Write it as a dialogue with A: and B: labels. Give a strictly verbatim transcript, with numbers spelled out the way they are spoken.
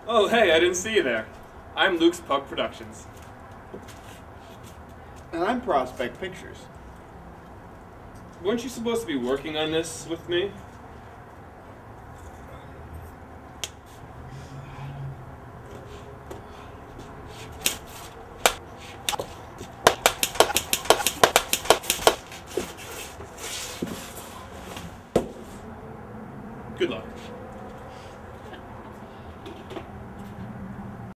A: Oh, hey, I didn't see you there. I'm Luke's Puck Productions.
B: And I'm Prospect Pictures.
A: Weren't you supposed to be working on this with me?